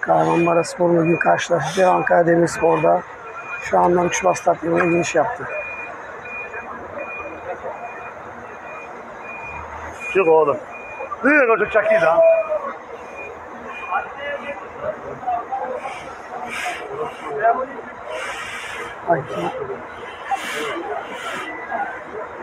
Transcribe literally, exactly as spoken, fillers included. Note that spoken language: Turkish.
Kahramanmaraşspor bugün karşılaştı. Ankara Demirspor'da şu anda Uçma Stadyumu'na giriş yaptı. Çık oğlum. Büyük çocuk çakıyı da. Hakim